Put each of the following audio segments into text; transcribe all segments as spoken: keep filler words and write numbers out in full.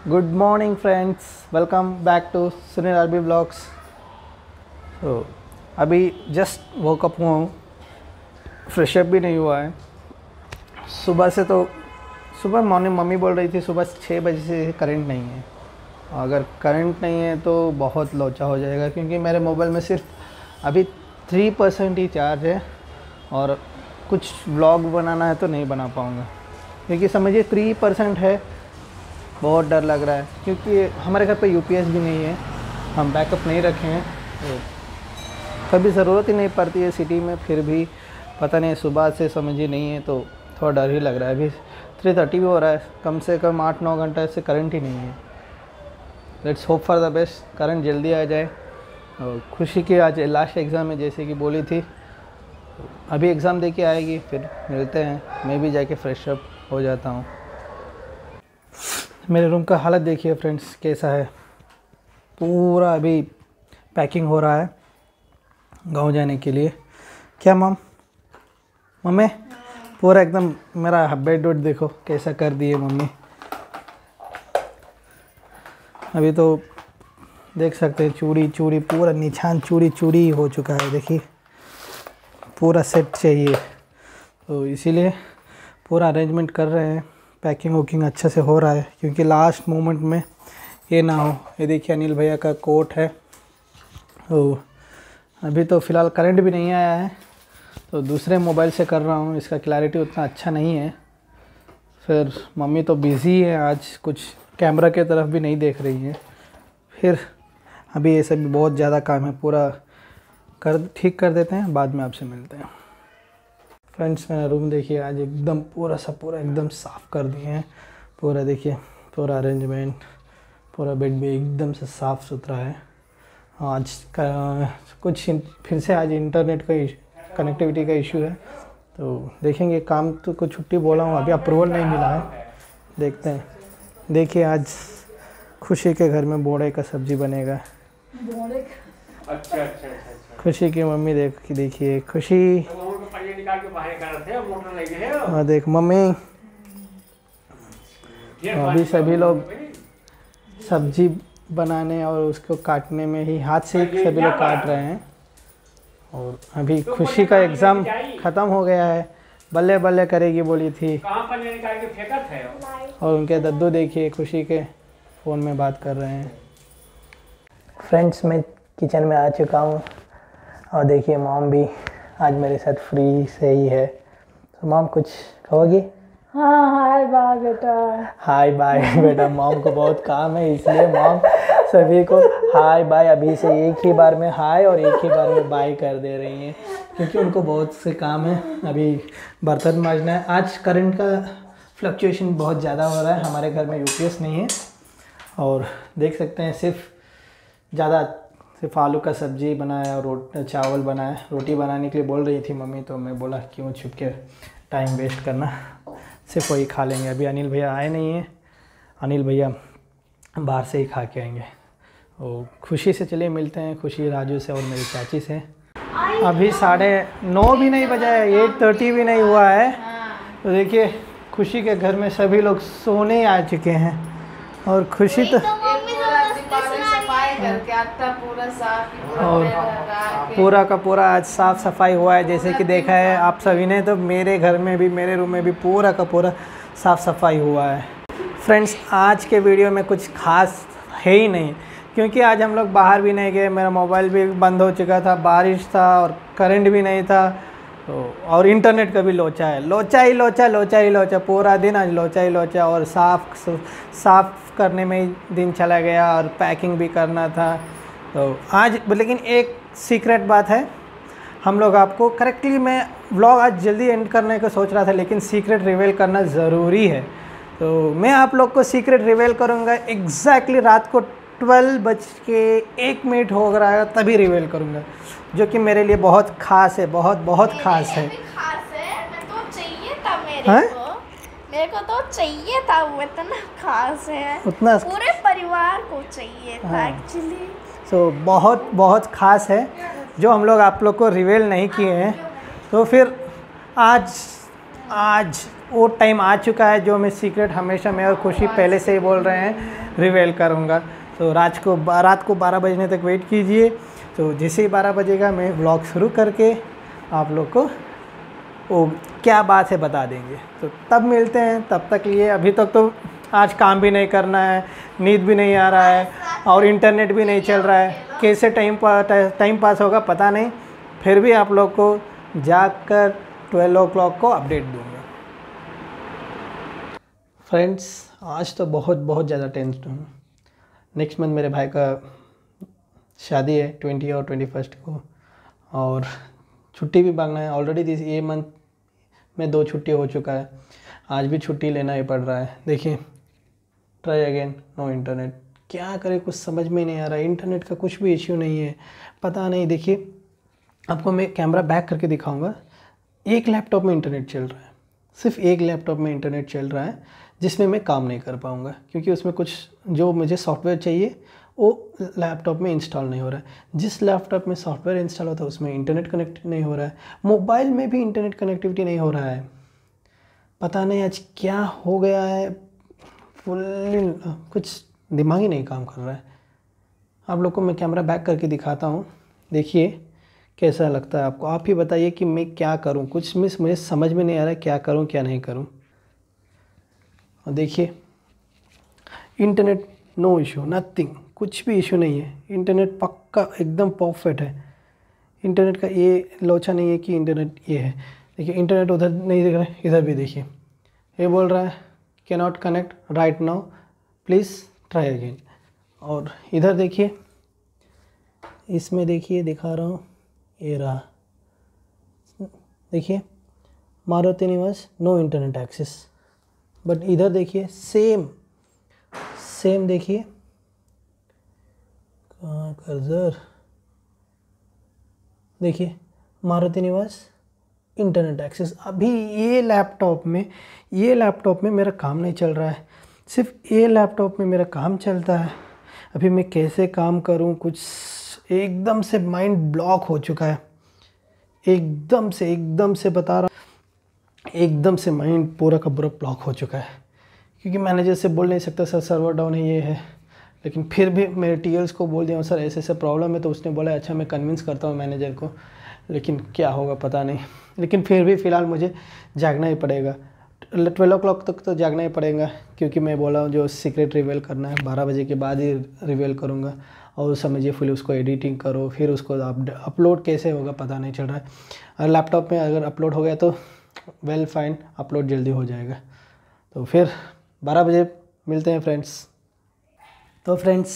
Good morning friends, welcome back to Sunil RB blogs. तो अभी just woke up हुआ हूँ, फ्रेशअप भी नहीं हुआ है। सुबह से तो सुबह मॉर्निंग मम्मी बोल रही थी सुबह छः बजे से करंट नहीं है। अगर करंट नहीं है तो बहुत लोचा हो जाएगा, क्योंकि मेरे मोबाइल में सिर्फ अभी थ्री परसेंट ही चार्ज है और कुछ व्लॉग बनाना है तो नहीं बना पाऊँगा, क्योंकि समझिए थ्री परसेंट है। बहुत डर लग रहा है क्योंकि हमारे घर पे यूपीएस भी नहीं है, हम बैकअप नहीं रखे हैं, तो कभी ज़रूरत ही नहीं पड़ती है सिटी में। फिर भी पता नहीं, सुबह से समझिए नहीं है तो थोड़ा डर ही लग रहा है। अभी थ्री थर्टी भी हो रहा है, कम से कम आठ नौ घंटा से करंट ही नहीं है। Let's hope for the best, current जल्दी आ जाए। और खुशी की आज लास्ट एग्ज़ाम है जैसे कि बोली थी, अभी एग्ज़ाम दे के आएगी, फिर मिलते हैं। मैं भी जाके फ्रेश अप हो जाता हूँ। मेरे रूम का हालत देखिए फ्रेंड्स कैसा है, पूरा अभी पैकिंग हो रहा है गांव जाने के लिए। क्या मम मम्मी पूरा एकदम मेरा बेड वेड देखो कैसा कर दिए मम्मी। अभी तो देख सकते हैं चूड़ी चूड़ी पूरा निशान चूड़ी चूड़ी हो चुका है। देखिए पूरा सेट चाहिए, तो इसीलिए पूरा अरेंजमेंट कर रहे हैं। पैकिंग वुकिंग अच्छे से हो रहा है, क्योंकि लास्ट मोमेंट में ये ना हो। ये देखिए अनिल भैया का कोट है। तो अभी तो फ़िलहाल करंट भी नहीं आया है, तो दूसरे मोबाइल से कर रहा हूँ, इसका क्लैरिटी उतना अच्छा नहीं है। फिर मम्मी तो बिज़ी है आज, कुछ कैमरा के तरफ भी नहीं देख रही है। फिर अभी ये सब बहुत ज़्यादा काम है, पूरा कर ठीक कर देते हैं, बाद में आपसे मिलते हैं। फ्रेंड्स मेरा रूम देखिए आज एकदम पूरा सब पूरा एकदम साफ़ कर दिए हैं। पूरा देखिए पूरा अरेंजमेंट, पूरा बेड भी एकदम से साफ़ सुथरा है। आज का कुछ फिर से आज इंटरनेट का कनेक्टिविटी का इशू है, तो देखेंगे। काम तो कुछ छुट्टी बोला हूँ, अभी अप्रूवल नहीं मिला है, देखते हैं। देखिए आज खुशी के घर में बोड़े का सब्ज़ी बनेगा। बोड़े अच्छा अच्छा अच्छा। खुशी की मम्मी देख देखिए खुशी हाँ देख मम्मी, अभी सभी लोग सब्जी बनाने और उसको काटने में ही हाथ से ही सभी लोग काट रहे हैं। और अभी खुशी का एग्ज़ाम ख़त्म हो गया है, बल्ले बल्ले करेगी बोली थी। और उनके दद्दू देखिए खुशी के फ़ोन में बात कर रहे हैं। फ्रेंड्स मैं किचन में आ चुका हूँ और देखिए मॉम भी आज मेरे साथ फ्री से ही है। तो मॉम कुछ कहोगी? हाँ हाय बाय बेटा। हाय बाय बेटा, मॉम को बहुत काम है, इसलिए मॉम सभी को हाय बाय अभी से एक ही बार में हाय और एक ही बार में बाय कर दे रही हैं, क्योंकि उनको बहुत से काम है। अभी बर्तन मांजना है। आज करंट का फ्लक्चुएशन बहुत ज़्यादा हो रहा है, हमारे घर में यूपीएस नहीं है। और देख सकते हैं सिर्फ ज़्यादा सिर्फ आलू का सब्ज़ी बनाया और रोट चावल बनाया। रोटी बनाने के लिए बोल रही थी मम्मी, तो मैं बोला क्यों छुप के टाइम वेस्ट करना, सिर्फ वही खा लेंगे। अभी अनिल भैया आए नहीं हैं, अनिल भैया बाहर से ही खा के आएंगे। और खुशी से चलिए मिलते हैं, खुशी राजू से और मेरी चाची से। अभी साढ़े नौ भी नहीं बजा है, एट थर्टी भी नहीं हुआ है। तो देखिए खुशी के घर में सभी लोग सोने आ चुके हैं और खुशी तो और पूरा का पूरा आज साफ़ सफाई हुआ है, जैसे कि देखा है आप सभी ने। तो मेरे घर में भी, मेरे रूम में भी पूरा का पूरा साफ़ सफाई हुआ है। फ्रेंड्स आज के वीडियो में कुछ खास है ही नहीं, क्योंकि आज हम लोग बाहर भी नहीं गए, मेरा मोबाइल भी बंद हो चुका था, बारिश था और करंट भी नहीं था। तो और इंटरनेट का भी लोचा है, लोचा ही लोचा लोचा ही लोचा पूरा दिन आज लोचा ही लोचा। और साफ़ साफ़ करने में ही दिन चला गया और पैकिंग भी करना था। तो आज लेकिन एक सीक्रेट बात है, हम लोग आपको करेक्टली, मैं व्लॉग आज जल्दी एंड करने का सोच रहा था, लेकिन सीक्रेट रिवील करना ज़रूरी है। तो मैं आप लोग को सीक्रेट रिवील करूँगा एग्जैक्टली रात को ट्वेल्व बज के एक मिनट हो रहा है तभी रिवील करूँगा, जो कि मेरे लिए बहुत ख़ास है, बहुत बहुत ख़ास है। मेरे को तो चाहिए था, वो इतना खास है, उतना पूरे परिवार को चाहिए था एक्चुअली। तो बहुत बहुत ख़ास है, जो हम लोग आप लोग को रिवील नहीं किए हैं। तो फिर आज आज वो टाइम आ चुका है जो मैं सीक्रेट हमेशा मैं और खुशी पहले से ही बोल रहे हैं रिवील करूँगा। तो रात को रात को बारह बजने तक वेट कीजिए। तो जैसे ही बारह बजेगा मैं व्लॉग शुरू करके आप लोग को वो क्या बात है बता देंगे। तो तब मिलते हैं, तब तक लिए अभी तक तो आज काम भी नहीं करना है, नींद भी नहीं आ रहा है और इंटरनेट भी नहीं चल रहा है। कैसे टाइम पा टाइम पास होगा पता नहीं, फिर भी आप लोग को जाकर ट्वेल्व ओ क्लॉक को अपडेट दूंगा। फ्रेंड्स आज तो बहुत बहुत ज़्यादा टेंस्ड हूँ। नेक्स्ट मंथ मेरे भाई का शादी है ट्वेंटी और ट्वेंटी फर्स्ट को, और छुट्टी भी मांगना है। ऑलरेडी दिस ये मंथ में दो छुट्टी हो चुका है, आज भी छुट्टी लेना ही पड़ रहा है। देखिए ट्राई अगेन, नो इंटरनेट, क्या करें कुछ समझ में नहीं आ रहा है। इंटरनेट का कुछ भी इश्यू नहीं है, पता नहीं। देखिए आपको मैं कैमरा बैक करके दिखाऊंगा। एक लैपटॉप में इंटरनेट चल रहा है, सिर्फ एक लैपटॉप में इंटरनेट चल रहा है जिसमें मैं काम नहीं कर पाऊंगा क्योंकि उसमें कुछ जो मुझे सॉफ्टवेयर चाहिए वो लैपटॉप में इंस्टॉल नहीं हो रहा है। जिस लैपटॉप में सॉफ्टवेयर इंस्टॉल होता है उसमें इंटरनेट कनेक्ट नहीं हो रहा है। मोबाइल में भी इंटरनेट कनेक्टिविटी नहीं हो रहा है। पता नहीं आज क्या हो गया है, फुल्ली कुछ दिमाग ही नहीं काम कर रहा है। आप लोग को मैं कैमरा बैक करके दिखाता हूँ, देखिए कैसा लगता है आपको। आप ही बताइए कि मैं क्या करूँ, कुछ मिस मुझे समझ में नहीं आ रहा है क्या करूँ क्या नहीं करूँ। और देखिए इंटरनेट नो इशू, नथिंग, कुछ भी इशू नहीं है। इंटरनेट पक्का एकदम परफेक्ट है। इंटरनेट का ये लोचा नहीं है कि इंटरनेट ये है। देखिए इंटरनेट उधर नहीं दिख रहा है, इधर भी देखिए ये बोल रहा है can not connect right now, please try again. और इधर देखिए, इसमें देखिए दिखा रहा हूँ, ये रहा, देखिए मारुति निवास नो इंटरनेट एक्सेस। बट इधर देखिए सेम सेम देखिए, कहाँ कर्सर, देखिए मारुति निवास इंटरनेट एक्सेस। अभी ये लैपटॉप में ये लैपटॉप में मेरा काम नहीं चल रहा है, सिर्फ ये लैपटॉप में मेरा काम चलता है। अभी मैं कैसे काम करूं, कुछ एकदम से माइंड ब्लॉक हो चुका है। एकदम से एकदम से बता रहा हूँ, एकदम से माइंड पूरा का पूरा ब्लॉक हो चुका है। क्योंकि मैनेजर से बोल नहीं सकता सर सर्वर डाउन है ये है, लेकिन फिर भी मेरे टीएल्स को बोल दिया सर ऐसे ऐसे प्रॉब्लम है। तो उसने बोला अच्छा मैं कन्विंस करता हूँ मैनेजर को, लेकिन क्या होगा पता नहीं। लेकिन फिर भी फ़िलहाल मुझे जागना ही पड़ेगा, ट्वेल्व ओ क्लॉक तक तो जागना ही पड़ेगा। क्योंकि मैं बोला हूँ जो सीक्रेट रिवील करना है बारह बजे के बाद ही रिवील करूँगा। और समझिए फिर उसको एडिटिंग करो, फिर उसको अपलोड कैसे होगा पता नहीं चल रहा है। और लैपटॉप में अगर अपलोड हो गया तो वेल फाइन, अपलोड जल्दी हो जाएगा। तो फिर बारह बजे मिलते हैं फ्रेंड्स। तो फ्रेंड्स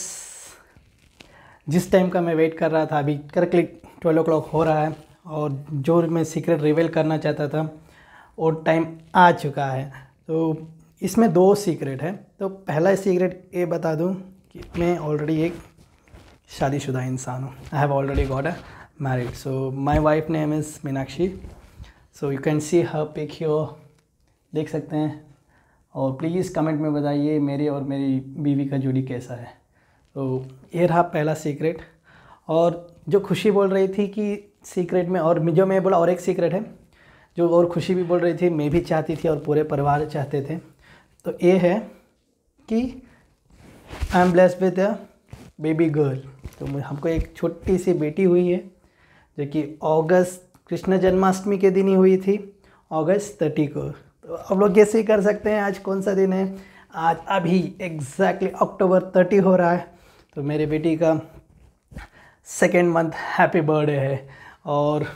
जिस टाइम का मैं वेट कर रहा था अभी कर क्लिक ट्वेल्व ओ क्लॉक हो रहा है, और जो मैं सीक्रेट रिवील करना चाहता था वो टाइम आ चुका है। तो इसमें दो सीक्रेट है। तो पहला सीक्रेट ये बता दूं कि मैं ऑलरेडी एक शादीशुदा इंसान हूँ। I have already got a married. So my wife name is Meenakshi. So you can see her pic here, देख सकते हैं। और प्लीज़ कमेंट में बताइए मेरी और मेरी बीवी का जोड़ी कैसा है। तो ये रहा पहला सीक्रेट। और जो खुशी बोल रही थी कि सीक्रेट में, और जो मैं बोला और एक सीक्रेट है जो और खुशी भी बोल रही थी, मैं भी चाहती थी और पूरे परिवार चाहते थे। तो ये है कि I am blessed with a baby girl. तो हमको एक छोटी सी बेटी हुई है जो कि अगस्त कृष्ण जन्माष्टमी के दिन ही हुई थी, अगस्त तीस को। तो आप लोग कैसे कर सकते हैं आज कौन सा दिन है। आज अभी एग्जैक्टली अक्टूबर तीस हो रहा है। तो मेरी बेटी का सेकेंड मंथ हैप्पी बर्थडे है और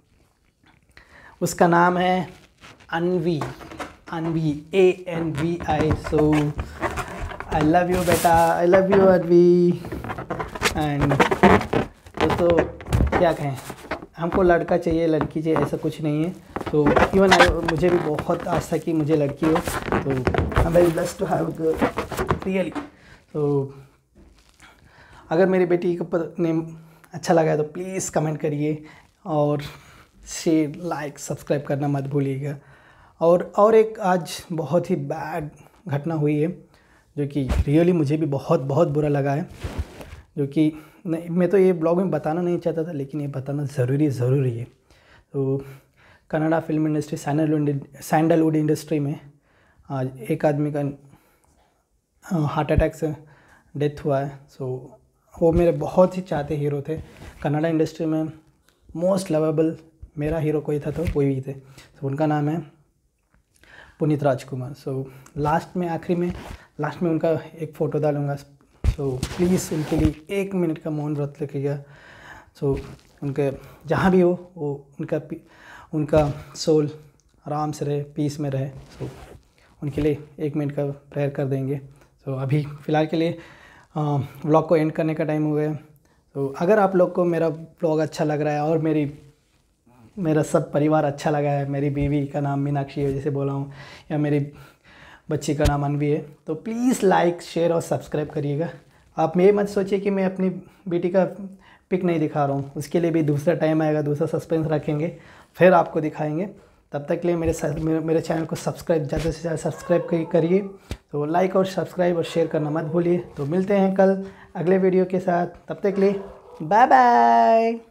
उसका नाम है Anvi, Anvi, A N V I. So I love you बेटा, I love you Anvi. And दोस्तों क्या कहें, हमको लड़का चाहिए लड़की चाहिए ऐसा कुछ नहीं है। तो इवन आई मुझे भी बहुत आशा कि मुझे लड़की हो। तो I am very blessed to have a girl really. तो अगर मेरी बेटी का नेम अच्छा लगा है तो प्लीज़ कमेंट करिए और शेयर लाइक सब्सक्राइब करना मत भूलिएगा। और और एक आज बहुत ही बैड घटना हुई है जो कि रियली मुझे भी बहुत बहुत बुरा लगा है, जो कि नहीं, मैं तो ये ब्लॉग में बताना नहीं चाहता था लेकिन ये बताना ज़रूरी ज़रूरी है। तो Kannada film industry Sandalwood Sandalwood industry में आज एक आदमी का हार्ट अटैक से डेथ हुआ है। सो वो मेरे बहुत ही चाहते हीरो थे। कनाडा इंडस्ट्री में मोस्ट लवेबल मेरा हीरो कोई था तो कोई भी थे। तो उनका नाम है पुनीत राजकुमार। सो लास्ट में आखिरी में लास्ट में उनका एक फ़ोटो डालूँगा। सो प्लीज़ उनके लिए एक मिनट का मौन व्रत रखिएगा। सो उनके जहाँ भी हो वो उनका उनका सोल आराम से रहे, पीस में रहे। सो उनके लिए एक मिनट का प्रेयर कर देंगे। सो अभी फ़िलहाल के लिए व्लॉग को एंड करने का टाइम हो गया। तो अगर आप लोग को मेरा व्लॉग अच्छा लग रहा है और मेरी मेरा सब परिवार अच्छा लगा है, मेरी बीवी का नाम मीनाक्षी है जैसे बोला हूँ, या मेरी बच्ची का नाम अनवी है, तो प्लीज़ लाइक शेयर और सब्सक्राइब करिएगा। आप ये मत सोचिए कि मैं अपनी बेटी का पिक नहीं दिखा रहा हूँ, उसके लिए भी दूसरा टाइम आएगा, दूसरा सस्पेंस रखेंगे, फिर आपको दिखाएंगे। तब तक के लिए मेरे मेरे, मेरे चैनल को सब्सक्राइब ज़्यादा से ज़्यादा सब्सक्राइब करिए। तो लाइक और सब्सक्राइब और शेयर करना मत भूलिए। तो मिलते हैं कल अगले वीडियो के साथ, तब तक के लिए बाय बाय।